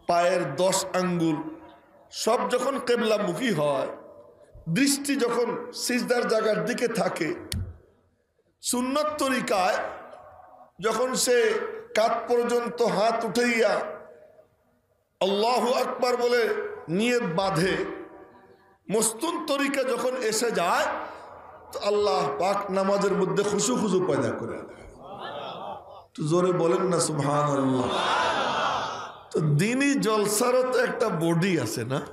পায়ের 10 আঙ্গুল সব যখন কিবলামুখী হয়, দৃষ্টি যখন সিজদার জায়গার দিকে থাকে, সুন্নত তরিকায় যখন সে কাঁধ পর্যন্ত হাত উঠাইয়া আল্লাহু আকবার বলে নিয়ত বাঁধে, মস্তুন তরিকা যখন এসে যায় তো আল্লাহ পাক নামাজের মধ্যে খুশু খুশু পয়দা করে দেয়। তো জোরে বলেন না সুবহানাল্লাহ। তো দিনই জলসারও তো একটা বডি আছে না,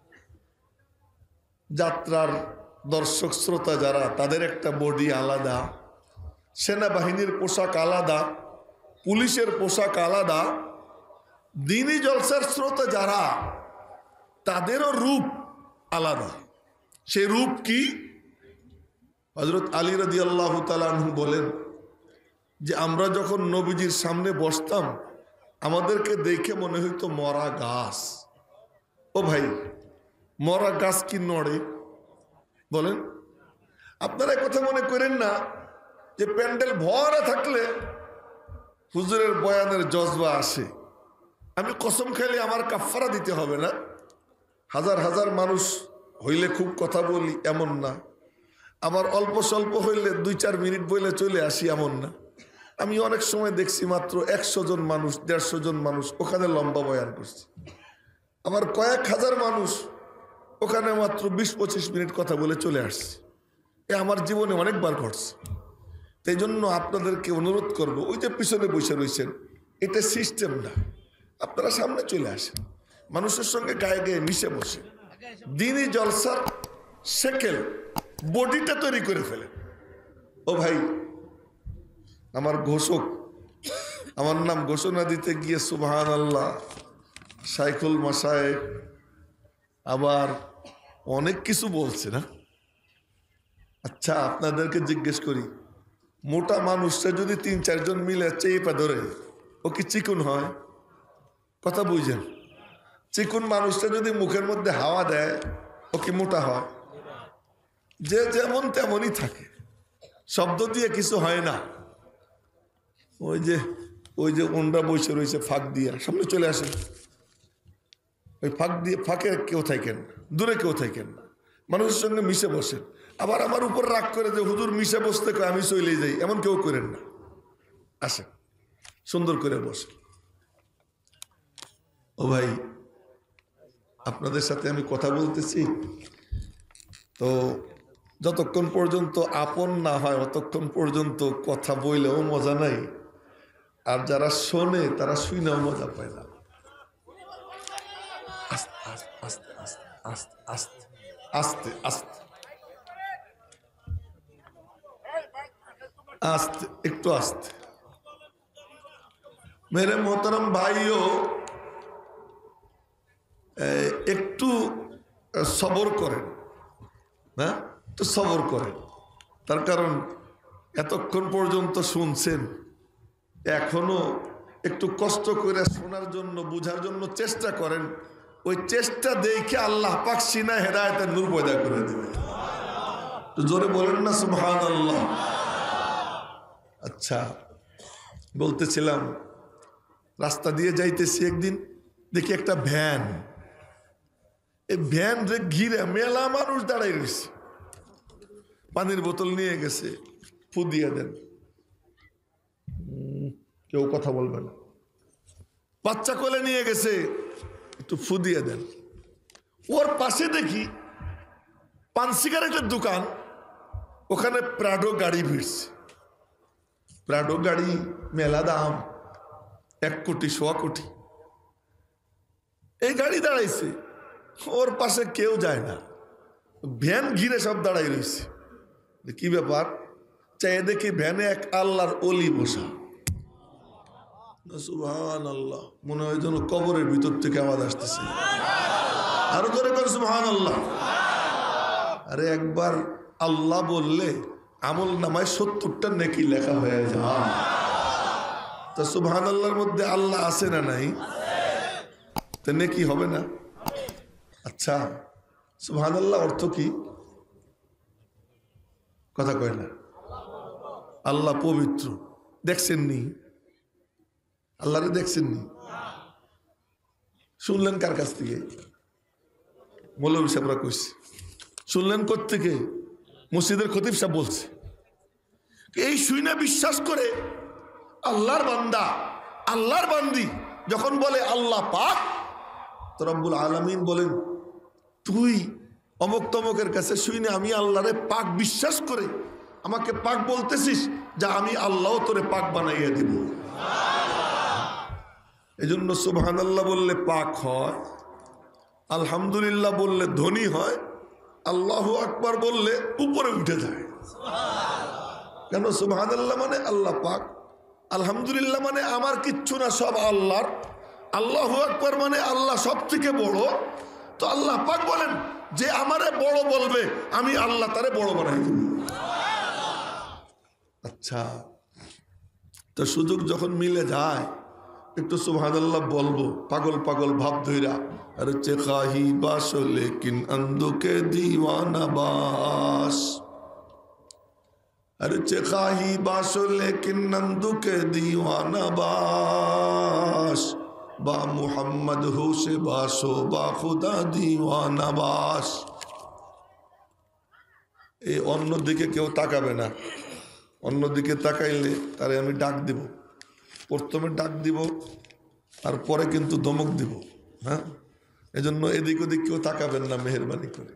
যাত্রার দর্শক শ্রোতা যারা তাদের একটা বডি আলাদা, সেনাবাহিনীর পোশাক আলাদা, পুলিশের পোশাক আলাদা, দিনই জলসার শ্রোতা যারা তাদেরও রূপ আলাদা। সেই রূপ কি? হযরত আলী রাদিয়াল্লাহু তাআলা আনহু বলেন যে আমরা যখন নবীজির সামনে বসতাম আমাদেরকে দেখে মনে হইতো মরা গাছ। ও ভাই, মরা গাছ কি নড়ে? বলেন। আপনারা কথা মনে করেন না যে প্যান্ডেল ভরা থাকলে হুজুরের বয়ানের জজবা আসে। আমি কসম খেলে আমার কাফারা দিতে হবে না। হাজার হাজার মানুষ হইলে খুব কথা বলি এমন না, আমার অল্প স্বল্প হইলে 2-4 মিনিট বইলে চলে আসি এমন না। আমি অনেক সময় দেখছি মাত্র 100 জন মানুষ, 150 জন মানুষ ওখানে লম্বা বয়ান করছে, আমার কয়েক হাজার মানুষ ওখানে মাত্র 20-25 মিনিট কথা বলে চলে আসছে। এ আমার জীবনে অনেকবার ঘটছে। তাই জন্য আপনাদেরকে অনুরোধ করব, ওই যে পিছনে বসে রয়েছেন, এটা সিস্টেম না, আপনারা সামনে চলে আসেন, মানুষের সঙ্গে গায়ে গায়ে মিশে বসে দিনই জলসার সেকেল বডিটা তৈরি করে ফেলেন। ও ভাই, আমার ঘোষক, আমার নাম ঘোষণা দিতে গিয়ে সুবহানাল্লাহ শাইখুল মাশায়েখ আবার অনেক কিছু বলছে না। আচ্ছা, আপনাদেরকে জিজ্ঞেস করি, মোটা মানুষটা যদি 3-4 জন মিলে চেপে ধরে ও কি চিকুন হয়? কথা বুঝেন? চিকুন মানুষটা যদি মুখের মধ্যে হাওয়া দেয় ও কি মোটা হয়? যে যেমন তেমনই থাকে, শব্দ দিয়ে কিছু হয় না। ওই যে ওনরা বসে রয়েছে ফাঁক দিয়া, সামনে চলে আসেন। ওই ফাঁক দিয়ে, ফাঁকে কেউ থাকেন, দূরে কেউ থাকেন না, মানুষের সঙ্গে মিশে বসেন। আবার আমার উপর রাগ করে যে হুজুর মিশে বসতে কয় আমি চলে যাই, এমন কেউ করেন না। আসেন, সুন্দর করে বসেন। ও ভাই, আপনাদের সাথে আমি কথা বলতেছি তো যতক্ষণ পর্যন্ত আপন না হয় অতক্ষণ পর্যন্ত কথা বইলেও মজা নাই, আর যারা শোনে তারা শুনেও মজা পায় না। আস্তে আস্তে আস্তে আস্তে আস্তে আস্তে আস্তে আস্তে একটু আস্তে। মেরে মোহতারাম ভাইও একটু সবর করেন, হ্যাঁ, তো সবর করেন। তার কারণ এতক্ষণ পর্যন্ত শুনছেন, এখনো একটু কষ্ট করে শোনার জন্য, বুঝার জন্য চেষ্টা করেন। ওই চেষ্টা দেখে আল্লাহ পাক সিনায় হেদায়েতের নূর পয়দা করে দেবে। তো জোরে বলেন না সুবহানাল্লাহ। আচ্ছা, বলতেছিলাম রাস্তা দিয়ে যাইতেছি, একদিন দেখি একটা ভ্যান, এই ভ্যান রে ঘিরে মেলা মানুষ দাঁড়াই রয়েছে। পানির বোতল নিয়ে গেছে, ফু দিয়ে দেন, কেউ কথা বলবে না। বাচ্চা কোলে নিয়ে গেছে, একটু ফু দিয়ে দেন। ওর পাশে দেখি পান সিগারেটের দোকান, ওখানে প্রাডো গাড়ি ভিড়ছে। প্রাডো গাড়ি মেলা দাম, 1 কোটি 100 কোটি। এই গাড়ি দাঁড়াইছে, ওর পাশে কেউ যায় না, ভ্যান ঘিরে সব দাঁড়াই রয়েছে। কি ব্যাপার? চাই দেখি ভ্যানে এক আল্লাহর ওলি বসা। সুবহানাল্লাহ, মনে হয় যেন কবরের ভিতর থেকে আওয়াজ আসতেছে। আরো জোরে করে সুবহানাল্লাহ। আরে একবার আল্লাহ বললে আমল নামায় 70টা নেকি লেখা হয়ে যায়। তো সুবহানাল্লাহর মধ্যে আল্লাহ আছে না নাই? তো নেকি হবে না? আচ্ছা, সুবহানাল্লাহ অর্থ কি? কথা কয় না। আল্লাহ পবিত্র, দেখছেননি? আল্লাহরে দেখছেননি? শুনলেন কার কাছ থেকে? মৌলভী সাহেবরা কইছে। শুনলেন কোত্থেকে? মসজিদের খতিব সাহেব বলছে। এই শুনে বিশ্বাস করে আল্লাহর বান্দা আল্লাহর বান্দি যখন বলে আল্লাহ পাক, তো রব্বুল আলামিন বলেন তুই অমুক তমকের কাছে শুনে আমি আল্লাহরে পাক বিশ্বাস করে আমাকে পাক বলতেছিস, যা আমি আল্লাহ তোরে পাক বানাইয়া দিব। এই জন্য সুবহানাল্লাহ বললে পাক হয়, আলহামদুলিল্লাহ বললে ধনী হয়, আল্লাহু আকবার বললে উপরে উঠে যায়। কেন? সুবহানাল্লাহ মানে আল্লাহ পাক, আলহামদুলিল্লাহ মানে আমার কিচ্ছু না, সব আল্লাহর, আল্লাহু আকবার মানে আল্লাহ সব থেকে বড়। তো আল্লাহ পাক বলেন যে আমারে বড় বলবে আমি আল্লাহ তারে বড় বানাই দেব। আচ্ছা, তো সুযোগ যখন মিলে যায় একটু সুবহানাল্লাহ বলবো, পাগল পাগল ভাব ধইরা। আর চেখাহি বাস লেকিন আন্দুকে দিওয়ানা বাস, আর চেখাহি বাস লেকিন আন্দুকে দিওয়ানা বাস, বা মুহাম্মদ হুসে বাসো বা খুদা দিওয়ানা বাস। এই অন্যদিকে কেউ তাকাবে না, অন্যদিকে তাকাইলে তারে আমি ডাক দিব। প্রথমে ডাক দিব আর পরে কিন্তু ধমক দিব। হ্যাঁ, এজন্য এদিক ওদিক কেউ তাকাবেন না মেহেরবানি করে।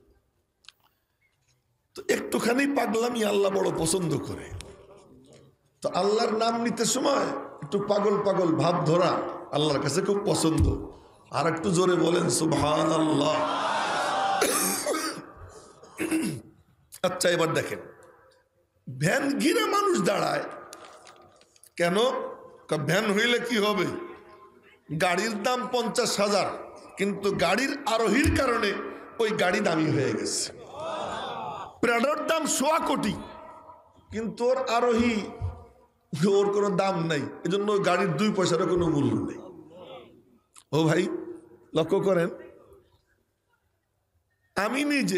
তো একটুখানি পাগলামি আল্লাহ বড় পছন্দ করে। তো আল্লাহর নাম নিতে সময় একটু পাগল পাগল ভাব ধরা আল্লাহর কাছে খুব পছন্দ। আর একটু জোরে বলেন সুবহানাল্লাহ। আচ্ছা, এবার দেখেন ভ্যান ঘিরে মানুষ দাঁড়ায় কেন? ভ্যান হইলে কি হবে? গাড়ির দাম 50,000, কিন্তু গাড়ির আরোহীর কারণে ওই গাড়ি দামি হয়ে গেছে। প্রাডোর দাম 1.25 কোটি, কিন্তু ওর আরোহী, ওর কোনো দাম নাই, এজন্য গাড়ির 2 পয়সারও কোনো মূল্য নেই। ও ভাই লক্ষ্য করেন, আমি নিজে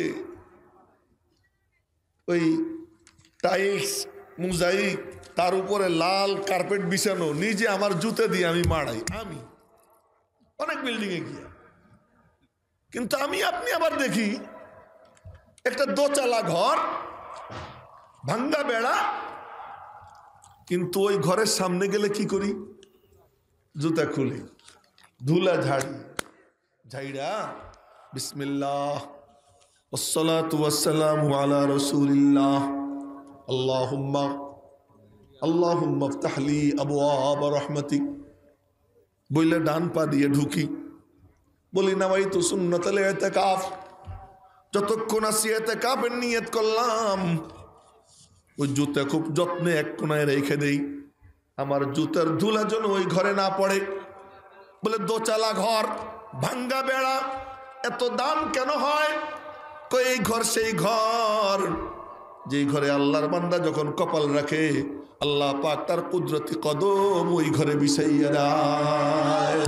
ওই টাইলস মোজাইক তার উপরে লাল কার্পেট বিছানো নিজে আমার জুতে দিয়ে আমি মাড়াই, আমি অনেক বিল্ডিং এ গিয়া। কিন্তু আমি আপনি আবার দেখি একটা দোতলা ঘর, ভাঙ্গা বেড়া, কিন্তু ওই ঘরের সামনে গেলে কি করি? জুতা খুলি, ধুলা ঝাড়ি, ঝাইড়া বিসমিল্লাহ ওয়াসসালাতু ওয়াসসালামু আলা রাসূলিল্লাহ আল্লাহুম্মা ইফতাহ লি আবওয়াব রাহমাতিক বইলে ডান পা দিয়ে ঢুকি। বলি নাওয়াইতু সুন্নাতাল ইতিকাফ, যতক্ষণ আসি ইতিকাফের নিয়ত করলাম। ওই জুতা খুব যত্নে এক কোনায় রেখে দেই, আমার জুতার ধুলা যেন ওই ঘরে না পড়ে। বলে দোচালা ঘর, ভাঙ্গা বেড়া, এত দাম কেন হয়? এই ঘর সেই ঘর যেই ঘরে আল্লাহর বান্দা যখন কপাল রাখে আল্লাহ পাক তার কুদরতি কদম ওই ঘরে বিছাইয়া দেয়।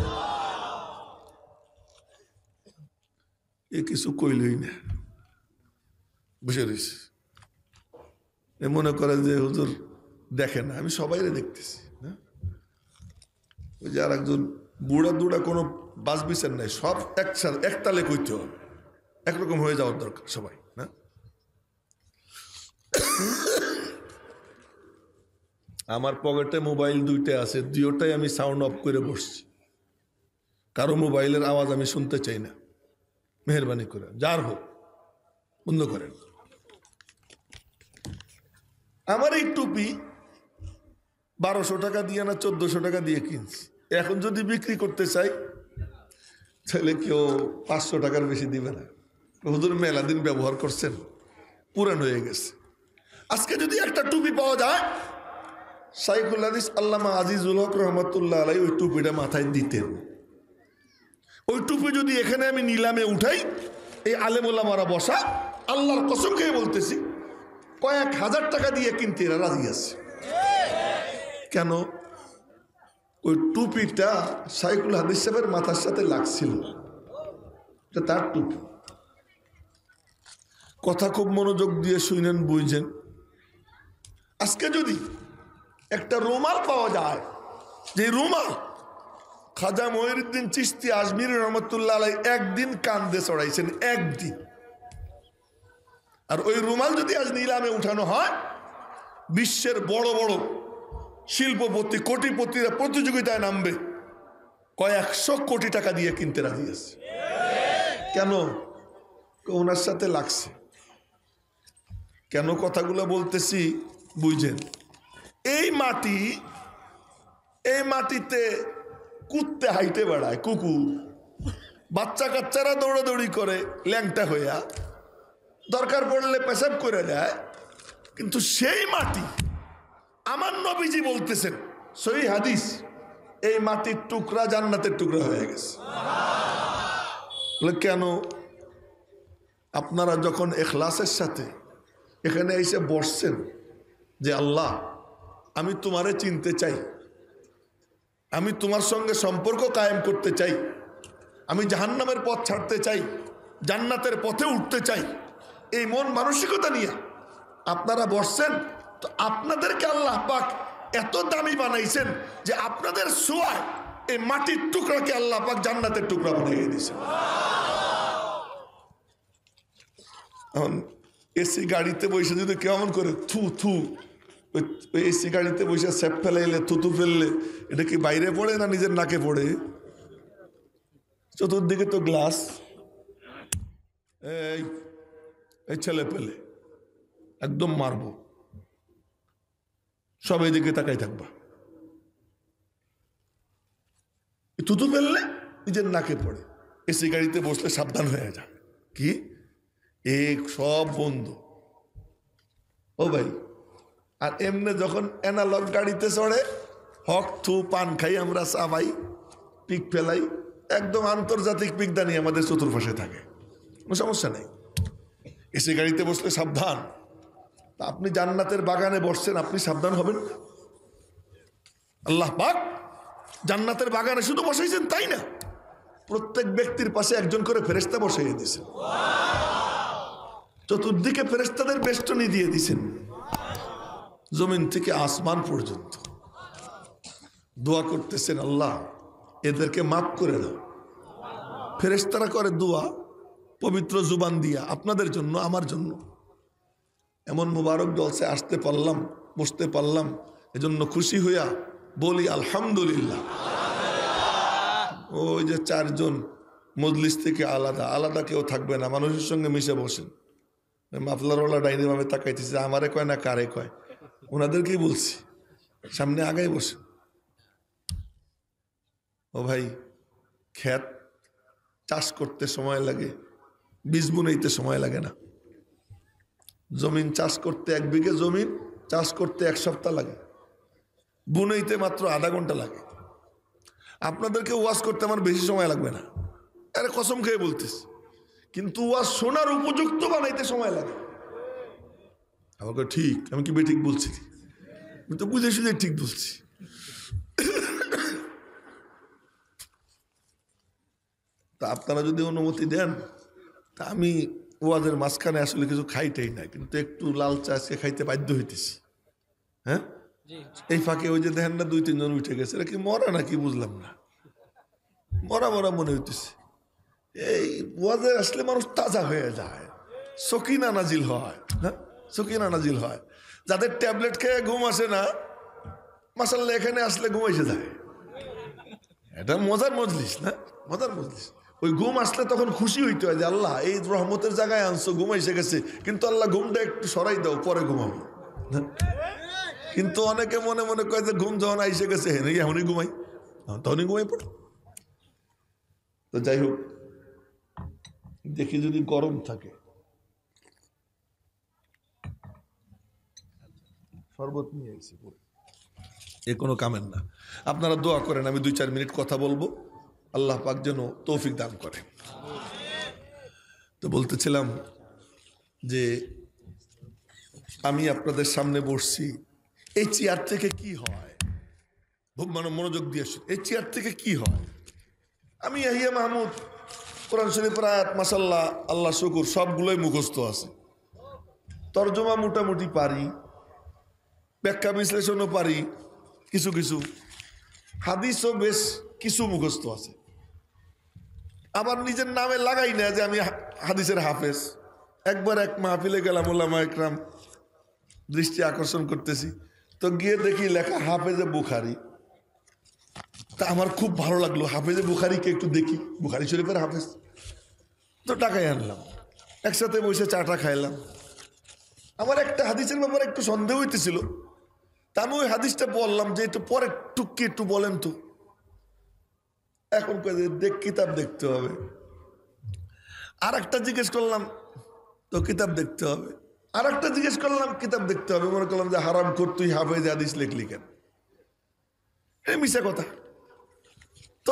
এ কিছু কইলই না, বসে রয়েছে। এ মনে করে যে হুজুর দেখে না, আমি সবাইরে দেখতেছি। ওই যে আর একজন বুড়া দুড়া কোনো বাস বিচার নাই, সব একসাথে একতালে কইতে হবে, একরকম হয়ে যাওয়ার দরকার সবাই না। আমার পকেটে মোবাইল 2টা আছে, 2টাই আমি সাউন্ড অফ করে বসছি। কারো মোবাইলের আওয়াজ আমি শুনতে চাই না, মেহরবানি করে যার হোক বন্ধ করেন। আমার এই টুপি 1200 টাকা দিয়ে না 1400 টাকা দিয়ে কিনছি। এখন যদি বিক্রি করতে চাই তাহলে কেউ 500 টাকার বেশি দিবে না। হুজুর মেলা দিন ব্যবহার করছেন, পুরান হয়ে গেছে। আজকে যদি একটা টুপি পাওয়া যায়, শাইখুল হাদিস আল্লামা আজিজুল হক রহমতুল্লাহ আলাই ওই টুপিটা মাথায় দিতেন। ওই টুপি যদি এখানে আমি নিলামে উঠাই, এই আলেম ওলামারা বসা, আল্লাহর কসম খেয়ে বলতেছি কয়েক হাজার টাকা দিয়ে কিনতে এরা রাজি আছে। কেন? ওই টুপিটা শাইখুল হাদিস সাহেবের মাথার সাথে লাগছিল, এটা তার টুপি। কথা খুব মনোযোগ দিয়ে শুনেন, বুঝছেন। আজকে যদি একটা রুমাল পাওয়া যায়, যে রুমাল খাজা মঈনুদ্দিন চিশতি আজমিরি রহমতুল্লাহ আলাইহি একদিন কান্দে চড়াইছেন, একদিন। আর ওই রুমাল যদি আজ নিলামে উঠানো হয়, বিশ্বের বড় বড় শিল্পপতি কোটিপতিরা প্রতিযোগিতায় নামবে, কয়েকশো কোটি টাকা দিয়ে কিনতে রাজি আছে। কেন? ওনার সাথে লাগছে। কেন কথাগুলো বলতেছি বুঝেন। এই মাটিতে কুত্তে হাইটে বেড়ায়, কুকুর, বাচ্চা কাচ্চারা দৌড়াদৌড়ি করে ল্যাংটা হইয়া, দরকার পড়লে পেশাব করে দেয়। কিন্তু সেই মাটি, আমার নবীজি বলতেছেন সহিহ হাদিস, এই মাটির টুকরা জান্নাতের টুকরা হয়ে গেছে। কেন? আপনারা যখন ইখলাসের সাথে এখানে এসে বসছেন যে আল্লাহ আমি তোমারে চিনতে চাই, আমি তোমার সঙ্গে সম্পর্ক কায়েম করতে চাই, আমি জাহান্নামের পথ ছাড়তে চাই, জান্নাতের পথে উঠতে চাই, এই মন মানসিকতা নিয়ে আপনারা বসছেন, তো আপনাদেরকে আল্লাহ পাক এত দামি বানাইছেন যে আপনাদের ছোঁয়ায় এই মাটির টুকরাকে আল্লাহ পাক জান্নাতের টুকরা বানিয়ে দিয়েছেন। এখন এসি গাড়িতে বসে যদি কেমন করে থু থু, ওই এসি গাড়িতে বসে স্যাপ ফেলাইলে, থুতু ফেললে, এটা কি বাইরে পড়ে না নিজের নাকে পড়ে? চতুর্দিকে তো গ্লাস, এই ছেলে পেলে একদম মারবো, সব এইদিকে তাকাই থাকবা। থুতু ফেললে নিজের নাকে পড়ে, এসি গাড়িতে বসলে সাবধান হয়ে যায়। কি এক সব বন্ধ ও ভাই। আর এমনি যখন অ্যানালগ গাড়িতে চড়ে, হক থু পান খাই, আমরা চাবাই, পিক ফেলাই, একদম আন্তর্জাতিক পিকদানি আমাদের চতুর্পাশে থাকে, কোনো সমস্যা নেই। এসি গাড়িতে বসলে সাবধান। তা আপনি জান্নাতের বাগানে বসছেন, আপনি সাবধান হবেন না? আল্লাহ পাক জান্নাতের বাগানে শুধু বসাইছেন তাই না, প্রত্যেক ব্যক্তির পাশে একজন করে ফেরেশতা বসাইয়ে দিয়েছেন, চতুর্দিকে ফেরেশতাদের বেষ্টনী দিয়ে দিয়েছেন, জমিন থেকে আসমান পর্যন্ত। দোয়া করতেছেন আল্লাহ এদেরকে মাফ করে দাও। ফেরেশতারা করে দোয়া পবিত্র জুবান দিয়া, আপনাদের জন্য, আমার জন্য। এমন মুবারক জলসে আসতে পারলাম, বসতে পারলাম, এজন্য খুশি হইয়া বলি আলহামদুলিল্লাহ। ওই যে চারজন মজলিস থেকে আলাদা আলাদা কেউ থাকবে না, মানুষের সঙ্গে মিশে বসেন। মাফলারওয়ালা ডাইনি ভাবে তাকাইতেছে, আমারে কয় না কারে কয়, ওনাদেরকেই বলছি, সামনে আগাই বসে। ও ভাই, ক্ষেত চাষ করতে সময় লাগে, বীজ বুনাইতে সময় লাগে না। জমিন চাষ করতে, 1 বিঘে জমিন চাষ করতে 1 সপ্তাহ লাগে, বুনাইতে মাত্র আধা ঘন্টা লাগে। আপনাদেরকে ওয়াজ করতে আমার বেশি সময় লাগবে না, আরে কসম খেয়ে বলতেছি। কিন্তু ওয়াজ শোনার উপযুক্ত বানাইতে সময় লাগে। আমাকে ঠিক, আমি কি বেঠিক বলছি? আমি তো বুঝে শুনে ঠিক বলছি। তা আপনারা যদি অনুমতি দেন, তা আমি ওয়াজের মাঝখানে আসলে কিছু খাইতেই না, কিন্তু একটু লাল চা আজকে খাইতে বাধ্য হইতেছি। হ্যাঁ, এই ফাঁকে ওই যে দেখেন না 2-3 জন উঠে গেছে, এটা কি মরা নাকি বুঝলাম না, মরা মরা মনে হইতেছে। এই ওয়াজে আসলে মানুষ তাজা হয়ে যায়, সকিনা নাজিল হয়। হ্যাঁ, সকিনা নাজিল হয়। যাদের ট্যাবলেট খেয়ে ঘুম আসে না, মাশাআল্লাহ এখানে আসলে ঘুম এসে যায়। এটা মজার মজলিস না, মজার মজলিস। ওই ঘুম আসলে তখন খুশি হইতে হয় যে আল্লাহ এই রহমতের জায়গায় আনছো, ঘুম এসে গেছে, কিন্তু আল্লাহ ঘুমটা একটু সরাই দাও, পরে ঘুমাবো। কিন্তু অনেকে মনে মনে কয় যে ঘুম যখন এসে গেছে এখনই ঘুমাই, তখনই ঘুমাই পড়ে। তো যাই হোক, দেখি যদি গরম থাকে, শরবত নিয়ে এসেছি, এ কোনো কামের না। আপনারা দোয়া করেন, আমি 2-4 মিনিট কথা বলবো, আল্লাহ পাক যেন তৌফিক দান করে। তো বলতেছিলাম যে আমি আপনাদের সামনে বসছি, এই চেয়ার থেকে কি হয়, মানে মনোযোগ দিয়ে আসুন, এই চেয়ার থেকে কি হয়। আমি ইয়াহিয়া মাহমুদ, কোরআন শরীফের আয়াত মাশাআল্লাহ আল্লাহ শুকুর সবগুলোই মুখস্থ আছে, তরজমা মোটামুটি পারি, ব্যাখ্যা বিশ্লেষণও পারি, কিছু কিছু হাদিসও বেশ কিছু মুখস্থ আছে, আবার নিজের নামে লাগাই না যে আমি হাদিসের হাফেজ। একবার এক মাহফিলে গেলাম, উলামা ইকরাম দৃষ্টি আকর্ষণ করতেছি, তো গিয়ে দেখি লেখা হাফেজে বুখারী। তা আমার খুব ভালো লাগলো, হাফেজে বুখারীকে একটু দেখি, বুখারী শরীফের হাফেজ। তো টাকাই আনলাম, একসাথে বসে চাটা খাইলাম। আমার একটা হাদিসের ব্যাপারে একটু সন্দেহ হইতেছিল, তা আমি ওই হাদিসটা বললাম যে একটু পরে টুকি একটু বলেন তো। এখন দেখ কিতাব দেখতে হবে। আর একটা জিজ্ঞেস করলাম, তো কিতাব দেখতে হবে। আর একটা জিজ্ঞেস করলাম, কিতাব দেখতে হবে। মনে করলাম যে হারাম কর, তুই হাফেজ হাদিস লিখলি কেন? মিশা কথা। তো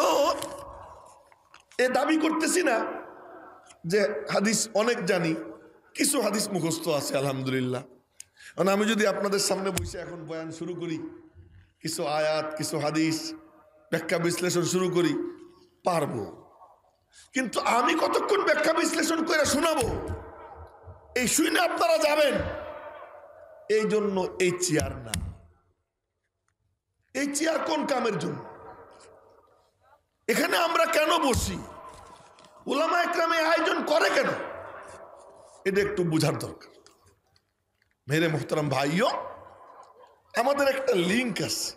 এ দাবি করতেছি না যে হাদিস অনেক জানি, কিছু হাদিস মুখস্থ আছে আলহামদুলিল্লাহ। কারণ আমি যদি আপনাদের সামনে বসে এখন বয়ান শুরু করি, কিছু আয়াত কিছু হাদিস ব্যাখ্যা বিশ্লেষণ শুরু করি, পারবো। কিন্তু আমি কতক্ষণ ব্যাখ্যা বিশ্লেষণ করে শোনাবো, এই শুনে আপনারা যাবেন, এই জন্য এই চেয়ার না। এই চেয়ার কোন কামের জন্য? এখানে আমরা কেন বসি? উলামা ইকরামে আয়োজন করে কেন? এটা একটু বুঝার দরকার। মেরে মোহতারাম ভাইও, আমাদের একটা লিঙ্ক আছে,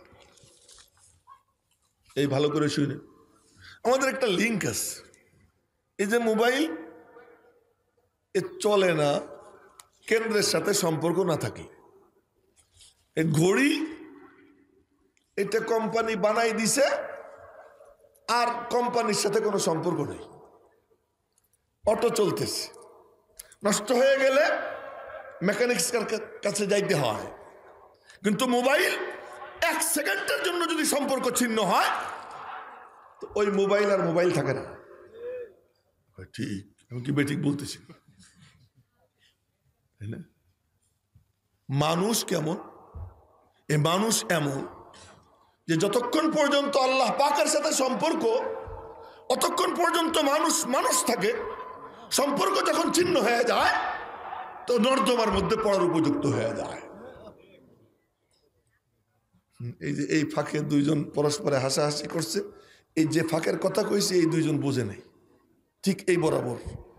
এই ভালো করে শুনে, আমাদের একটা লিঙ্ক আছে। এই যে মোবাইল, এ চলে না কেন্দ্রের সাথে সম্পর্ক না থাকে। এই ঘড়ি, এটা কোম্পানি বানাই দিছে, আর কোম্পানির সাথে কোনো সম্পর্ক নেই। অটো চলতেছে, নষ্ট হয়ে গেলে মেকানিক্সের কাছে যাইতে হয়। কিন্তু মোবাইল 1 সেকেন্ডের জন্য যদি সম্পর্ক ছিন্ন হয়, তো ওই মোবাইল আর মোবাইল থাকে না। ঠিক, আমি কি বেঠিক বলতেছি? মানুষ কেমন? এ মানুষ এমন যে যতক্ষণ পর্যন্ত আল্লাহ পাকের সাথে সম্পর্ক, অতক্ষণ পর্যন্ত মানুষ মানুষ থাকে। সম্পর্ক যখন ছিন্ন হয়ে যায়, তো নর্দমার মধ্যে পড়ার উপযুক্ত হয়ে যায়। এই যে এই ফাঁকে দুইজন পরস্পরে হাসাহাসি করছে, এই যে ফাঁকের কথা কইছে এই দুইজন বোঝে নাই, ঠিক এই বরাবর।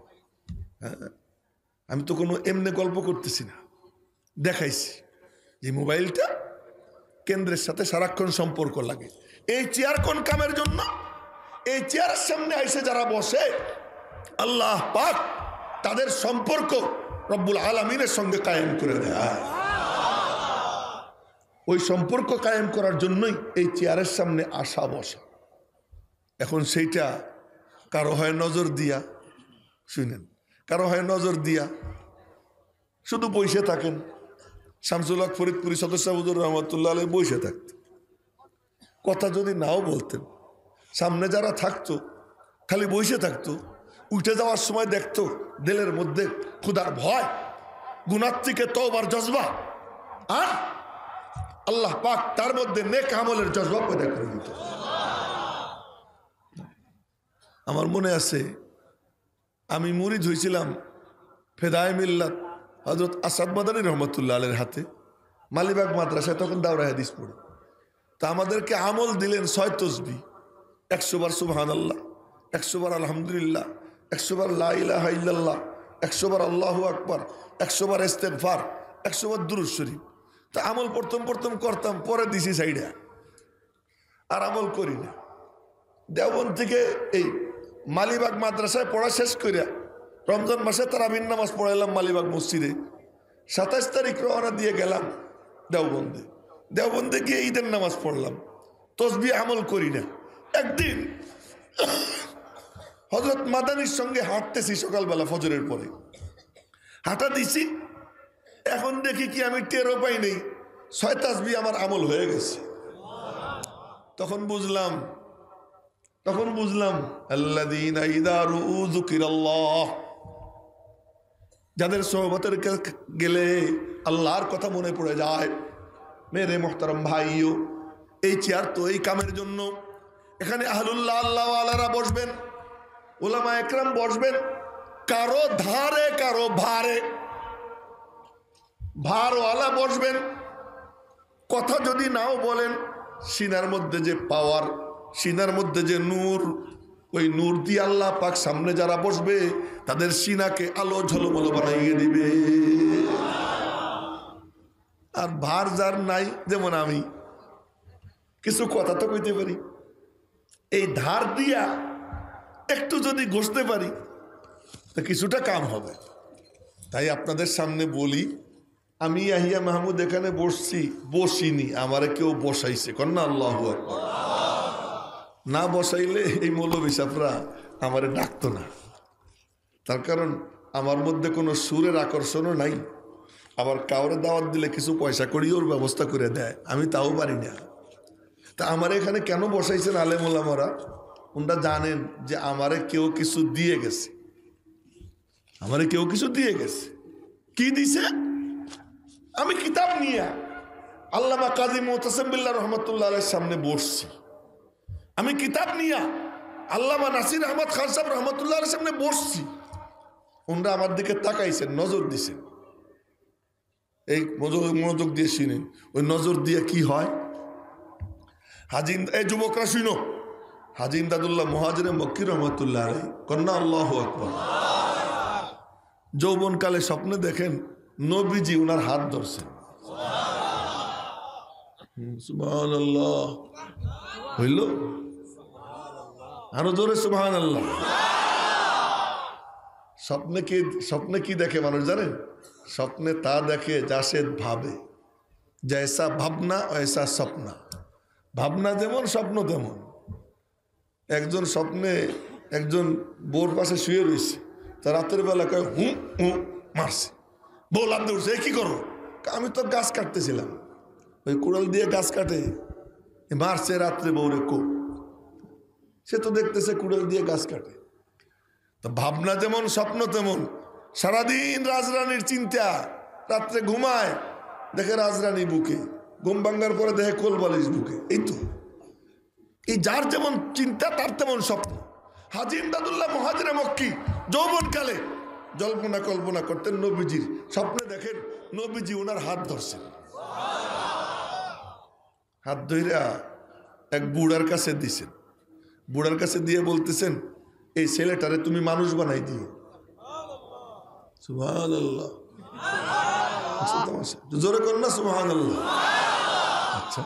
আমি তো কোনো এমনি গল্প করতেছি না, দেখাইছি যে মোবাইলটা কেন্দ্রের সাথে সারাক্ষণ সম্পর্ক লাগে। এই চেয়ার কোন কামের জন্য? এই চেয়ারের সামনে আইসে যারা বসে, আল্লাহ পাক তাদের সম্পর্ক রব্বুল আলামিনের সঙ্গে কায়েম করে দেয়। ওই সম্পর্ক কায়েম করার জন্যই এই চেয়ারের সামনে আসা বসা। এখন সেইটা কারো হয় নজর দিয়া, শুনেন, কারো হয় নজর দিয়া শুধু বসে থাকেন। শামসুল হক ফরিদপুরি সদস্য হুজুর রহমতুল্লাহ আলাইহি বসে থাকতেন, কথা যদি নাও বলতেন, সামনে যারা থাকতো খালি বসে থাকতো। উঠে যাওয়ার সময় দেখতো দিলের মধ্যে ক্ষুধার ভয়, গুনার থেকে তওবার জজবা, আর আল্লাহ পাক তার মধ্যে নেক আমলের জজবা পয়দা করে দিত। আমার মনে আছে, আমি মুরিদ হয়েছিলাম ফেদায়ে মিল্লাত হযরত আসাদ মাদানী রহমতুল্লাহ আলাইহির হাতে, মালিবাগ মাদ্রাসায় তখন দাওরা হাদিস পড়ি। তা আমাদেরকে আমল দিলেন 6 তসবিহ, 100 বার সুবহানাল্লাহ, 100 বার আলহামদুলিল্লাহ, 100 বার লা ইলাহা ইল্লাল্লাহ, 100 বার আল্লাহু আকবার, 100 বার ইস্তেগফার, 100 বার দুরূদ শরীফ। তা আমল প্রথম করতাম, পরে দিছি সাইডে, আর আমল করি না। দেওবন্দ থেকে এই মালিবাগ মাদ্রাসায় পড়া শেষ করিয়া রমজান মাসে তারাবির নামাজ পড়াইলাম মালিবাগ মসজিদে। 27 তারিখ রওনা দিয়ে গেলাম দেওবন্দে। দেওবন্দে গিয়ে ঈদের নামাজ পড়লাম, তসবিহ আমল করি না। একদিন হযরত মাদানীর সঙ্গে হাঁটতেছি সকালবেলা ফজরের পরে, হাঁটা দিছি। এখন দেখি কি আমি টেরও পাই নেই 6 তাসবিহ আমার আমল হয়ে গেছে। তখন বুঝলাম আল্লাযীনা ইযা রুউ যিকিরাল্লাহ, যাদের সোহবতের গেলে আল্লাহর কথা মনে পড়ে যায়। মেরে মোহতারম ভাইও, এই চেয়ার তো এই কামের জন্য। এখানে আহলুল্লাহ আল্লাহ ওয়ালারা বসবেন, উলামা একরাম বসবেন, কারো ধারে কারো ভারে, ভারওয়ালা বসবেন। কথা যদি নাও বলেন, সিনার মধ্যে যে পাওয়ার, সিনার মধ্যে যে নূর, ওই নূর দিয়ে আল্লাহ পাক সামনে যারা বসবে তাদের সিনাকে আলো ঝলমলো বানাইয়ে দিবে। আর ভার যার নাই, যেমন আমি কিছু কথা তো কইতে পারি, এই ধার দিয়া একটু যদি ঘষতে পারি তো কিছুটা কাম হবে। তাই আপনাদের সামনে বলি, আমি ইয়াহিয়া মাহমুদ এখানে বসিনি, আমারে কেউ বসাইছে। কন্যা আল্লাহু আকবার। না বসাইলে এই মৌলভী সাহেবরা আমারে ডাকতো না। তার কারণ আমার মধ্যে কোনো সুরের আকর্ষণও নাই। আবার কাউরে দাওয়াত দিলে কিছু পয়সা করিও ওর ব্যবস্থা করে দেয়, আমি তাও পারি না। তা আমার এখানে কেন বসাইছেন আলেম ওলামারা? ওনারা জানেন যে আমারে কেউ কিছু দিয়ে গেছে, আমারে কেউ কিছু দিয়ে গেছে। কি দিছে? আমি কিতাব নিয়ে আল্লামা কাজী মুতাসিম বিল্লাহ রহমতুল্লাহ আলাইহির সামনে বসছি। আমি কিতাব নিয়ে আল্লামা নাসির আহমদ খান সাহেব রহমতুল্লাহ আলাইহির সামনে বসছি। ওনারা আমার দিকে তাকাইছেন, নজর দিছেন। এই মনোযোগ দিয়ে শুনেন, ওই নজর দিয়ে কি হয়? এই যুবকরা শুনো, হাজী ইমদাদুল্লাহ মুহাজিরে মক্কি রহমতুল্লাহ আলাইহি, কন্যা আল্লাহু আকবার। যৌবনকালে স্বপ্নে দেখেন নবীজি উনার হাত ধরছেন। সুবহানাল্লাহ হইল, আরো জোরে সুবহানাল্লাহ। স্বপ্নে কি দেখে মানুষ জানেন? স্বপ্নে তা দেখে যা সে ভাবে। জৈসা ভাবনা ওইসা স্বপ্না। ভাবনা যেমন স্বপ্ন তেমন। একজন স্বপ্নে একজন বউর পাশে শুয়ে রয়েছে, তা রাতের বেলা কয় হুঁ হুঁ মারছে। বউ লাভ দিয়ে উঠছে, কি করো? আমি তো গাছ কাটতেছিলাম। ওই কুড়াল দিয়ে গাছ কাটে, মারছে রাত্রে বউরে কো। সে তো দেখতেছে কুড়াল দিয়ে গাছ কাটে। তো ভাবনা যেমন স্বপ্ন তেমন। সারাদিন রাজরানীর চিন্তা, রাত্রে ঘুমায় দেখে রাজরানী বুকে, ঘুম ভাঙ্গার পরে দেখে কোলবালিশ বুকে। এই তো এই যার যেমন চিন্তা তার তেমন স্বপ্ন। হাজী ইমদাদুল্লাহ মুহাজিরে মক্কি যৌবনকালে জল্পনা কল্পনা করতেন নবীজির। স্বপ্নে দেখেন নবীজি ওনার হাত ধরছেন। হাত ধইরা এক বুড়ার কাছে দিছেন। বুড়ার কাছে দিয়ে বলতেছেন, এই ছেলেটারে তুমি মানুষ বানাই দিও। সুবহানাল্লাহ, জোরে কর না সুবহানাল্লাহ। আচ্ছা,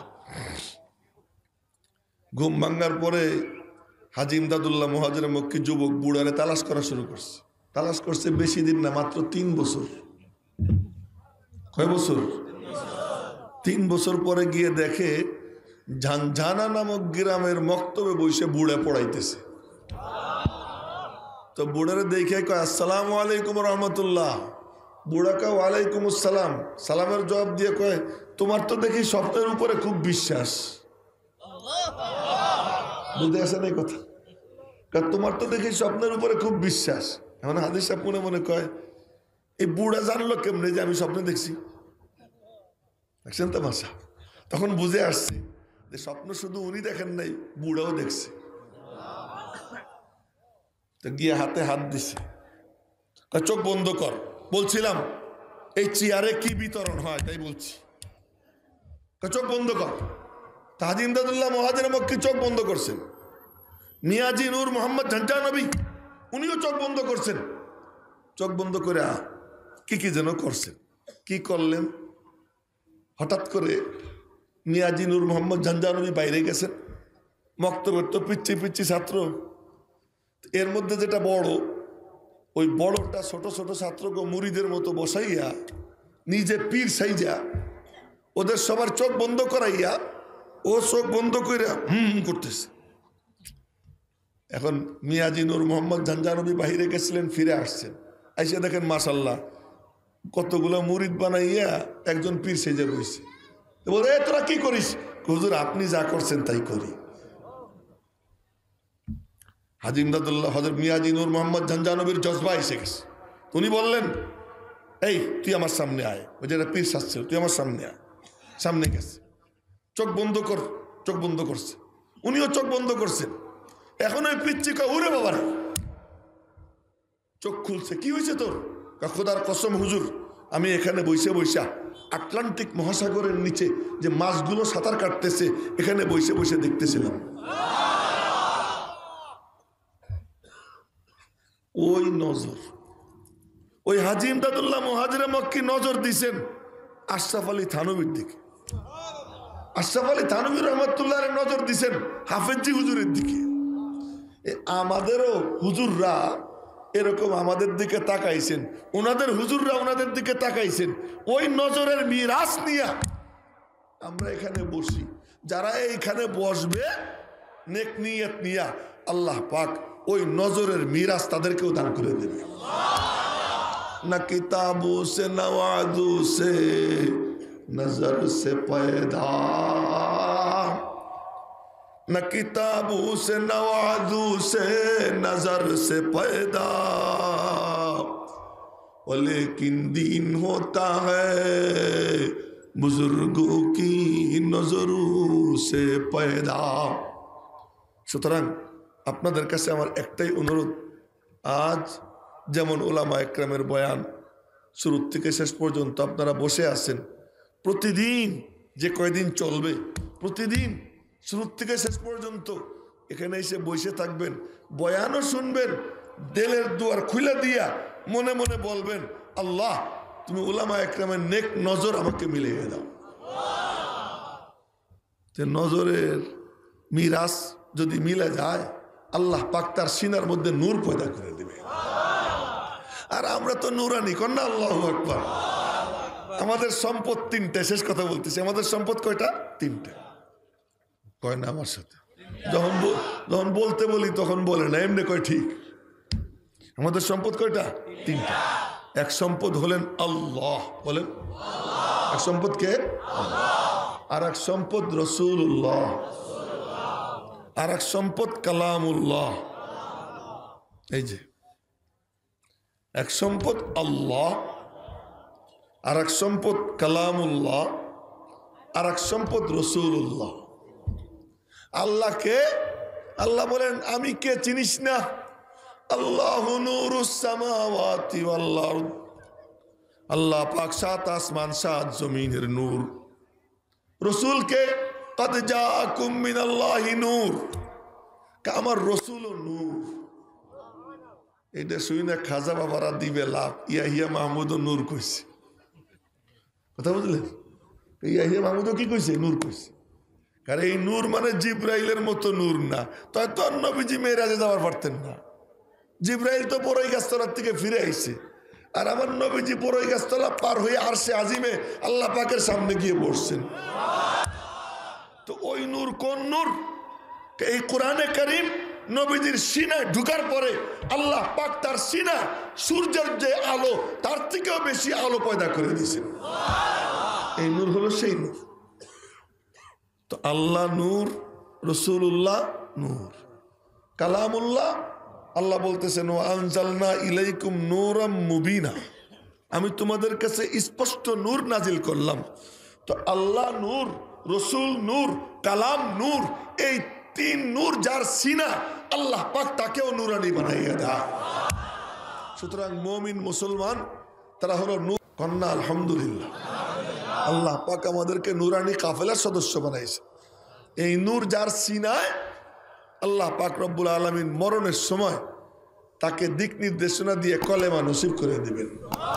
ঘুম ভাঙ্গার পরে হাজী ইমদাদুল্লাহ মুহাজিরে মক্কি যুবক বুড়ারে তালাশ করা শুরু করছে। তালাশ করছে বেশি দিন না, মাত্র 3 বছর। কয় বছর? 3 বছর পরে গিয়ে দেখে ঝানঝানা নামক গ্রামের মক্তবে বসে বুড়া পড়াইতেছে। তো বুড়ারে দেখে কয় আসসালামু আলাইকুম রহমতুল্লাহ। বুড়া কয় ওয়ালাইকুম আসসালাম। সালামের জবাব দিয়ে কয়, তোমার তো দেখি স্বপ্নের উপরে খুব বিশ্বাস। বুঝতে আসে না কথা? তোমার তো দেখি স্বপ্নের উপরে খুব বিশ্বাস। এখন হাদিস সাহেব মনে মনে কয়, এই বুড়া জানলো কেমনে যে আমি স্বপ্নে দেখছি? দেখছেন তো মাসা? তখন বুঝে আসছে যে স্বপ্ন শুধু উনি দেখেন নাই, বুড়াও দেখছে। তো গিয়ে হাতে হাত দিছে, চোখ বন্ধ কর। বলছিলাম এই চেয়ারে কি বিতরণ হয় তাই বলছি, চোখ বন্ধ কর। হাজী ইমদাদুল্লাহ মুহাজিরে মক্কি চোখ বন্ধ করছেন। মিয়াজি নূর মোহাম্মদ ঝঞ্ঝানবী উনিও চোখ বন্ধ করছেন। চোখ বন্ধ করে কি যেন করছেন। কি করলেন? হঠাৎ করে মিয়াজি নূর মোহাম্মদ ঝঞ্ঝানবী বাইরে গেছেন। মক্তবের তো পিচ্ছি ছাত্র, এর মধ্যে যেটা বড়, ওই বড়টা ছোট ছোট ছাত্রকে মুরিদের মতো বসাইয়া নিজে পীর সাইজা ওদের সবার চোখ বন্ধ করাইয়া ও চোখ বন্ধ করে করতেছে। এখন মিয়াজি নূর মোহাম্মদ ঝঞ্ঝানবী বাহিরে গেছিলেন, ফিরে আসছেন। আইসা দেখেন মাশাল্লাহ কতগুলো মুরিদ বানাইয়া একজন পীর সেজে বইছে। বলে তোরা কি করিস? হুজুর আপনি যা করছেন তাই করি। হাজী ইমদাদুল্লাহ হযরত মিয়াজি নূর মোহাম্মদ ঝঞ্ঝানবীর জজবা এসে গেছে। উনি বললেন, এই তুই আমার সামনে আয়। ওই যেটা পীর সাজছিল, তুই আমার সামনে আয়। সামনে গেছে, চোখ বন্ধ কর। চোখ বন্ধ করছে, উনিও চোখ বন্ধ করছেন। এখন ওই পিচ্ছি কয়, ওরে বাবারে। চোখ খুলছে, কি হয়েছে তোর? খোদার কসম হুজুর, আমি এখানে বইসা আটলান্টিক মহাসাগরের নিচে যে মাছগুলো সাঁতার কাটতেছে এখানে বসে দেখতেছিলাম। ওই নজর, ওই হাজী ইমদাদুল্লাহ মুহাজিরে মক্কি নজর দিছেন আশরাফ আলী থানভীর দিকে। আশরাফ আলী থানভী রহমতুল্লাহ নজর দিছেন হাফেজি হুজুরের দিকে। আমাদেরও হুজুররা এরকম আমাদের দিকে তাকাইছেন, ওনাদের হুজুররা ওনাদের দিকে তাকাইছেন। ওই নজরের মিরাস নিয়া আমরা এখানে বসি। যারা এইখানে বসবে নেক নিয়ত নিয়া, আল্লাহ পাক ওই নজরের মিরাস তাদেরকেও দান করে দেবে। না কিতাবু সে নওয়াজু সে নজর সে পয়দা, न किताबों से नवाजू से नजर से पैदा, लेकिन दीन होता है बुजुर्गों की नजरों से पैदा। সুতরাং আপনাদের কাছে আমার একটাই অনুরোধ, আজ যেমন উলামা একরামের বয়ান শুরু থেকে শেষ পর্যন্ত আপনারা বসে আছেন, প্রতিদিন যে কয়দিন চলবে, প্রতিদিন শুরু থেকে শেষ পর্যন্ত এখানে এসে বসে থাকবেন, বয়ানও শুনবেন, দিলের দুয়ার খুলে দিয়া মনে মনে বলবেন, আল্লাহ তুমি উলামা একরামের নেক নজর আমাকে মিলিয়ে দাও। যে নজরের মিরাস যদি মিলে যায়, আল্লাহ পাক তার সিনার মধ্যে নূর পয়দা করে দেবে। আর আমরা তো নূরানি, কন্যা আল্লাহু আকবার। আমাদের সম্পদ তিনটে, শেষ কথা বলতেছি, আমাদের সম্পদ কয়টা? তিনটে। কয় না আমার সাথে, যখন বলতে বলি তখন বলে না, এমনি কয় ঠিক। আমাদের সম্পদ কয়টা? তিনটা। এক সম্পদ হলেন আল্লাহ, বলেন এক সম্পদ কে? আর এক সম্পদ রসুল্লাহ, আর এক সম্পদ কালামুল্লাহ। এই যে এক সম্পদ আল্লাহ, আর এক সম্পদ কালামুল্লাহ, আর এক সম্পদ রসুল্লাহ। আল্লাহকে, আল্লাহ বলেন আমি কে চিনিস না? আল্লাহু নূরুস সামাওয়াতি ওয়াল আরদ, আল্লাহ পাক সাত আসমান সাত জমিনের নূর। রসুলকে কদ জাআকুম মিনাল্লাহি নূর, আমার রসুল নূর। এটা শুই না খাজা বাবারা দিবে লাভ, ইয়াহিয়া মাহমুদ নূর কইছে। কথা বুঝলেন? ইয়াহিয়া মাহমুদ কি কইছে? নূর কইছে। কারণ এই নূর মানে জিব্রাইলের মতো নূর না, তাই তো নবীজি মেরাজে যাওয়ার পারতেন না। জিব্রাইল তো বড়ই গাছতলার থেকে ফিরে আইছে, আর আমার নবীজি বড়ই গাছতলা পার হয়ে আরশে আজিমে আল্লাহ পাকের সামনে গিয়ে বসছেন। তো ওই নূর কোন নূর? এই কোরআনে কারীম নবীজির সিনায় ঢুকার পরে আল্লাহ পাক তার সিনা সূর্যের যে আলো তার থেকেও বেশি আলো পয়দা করে দিয়েছেন। এই নূর হলো সেই নূর। তো আল্লাহ নূর, রসুল্লাহ নূর, কালামুল্লাহ। আল্লাহ বলতেছেন ওয়া আনজালনা ইলাইকুম নূরাম মুবিনা, আমি তোমাদের কাছে স্পষ্ট নূর নাজিল করলাম। তো আল্লাহ নূর, রসুল নূর, কালাম নূর, এই তিন নূর যার সিনা, আল্লাহ পাক তাকেও নূরানি বানাইয়া দেয়। সুতরাং মুমিন মুসলমান তারা হলো নূর। কন্যা আলহামদুলিল্লাহ, আল্লাহ পাক আমাদেরকে নূরানি কাফেলার সদস্য বানাইছে। এই নূর যার সিনায়, আল্লাহ পাক রব্বুল আলামিন মরণের সময় তাকে দিক নির্দেশনা দিয়ে কলেমা নসিব করে দিবেন।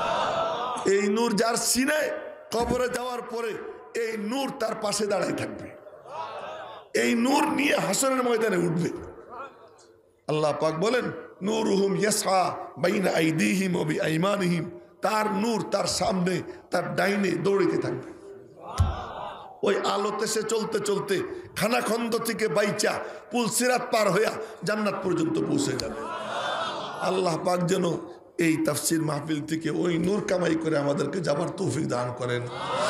এই নূর যার সিনায়, কবরে যাওয়ার পরে এই নূর তার পাশে দাঁড়াই থাকবে। এই নূর নিয়ে হাসরের ময়দানে উঠবে। আল্লাহ পাক বলেন নূরুহুম ইয়াসআ বাইনা আইদিহিম ওয়া বিআইমানিহিম, তার নূর তার সামনে তার ডাইনে দৌড়িতে থাকবে। ওই আলোতে সে চলতে চলতে খানাখন্দ থেকে বাইচা পুলসিরাত পার হইয়া জান্নাত পর্যন্ত পৌঁছে যাবে। আল্লাহ পাক যেন এই তাফসীর মাহফিল থেকে ওই নূর কামাই করে আমাদেরকে যাবার তৌফিক দান করেন।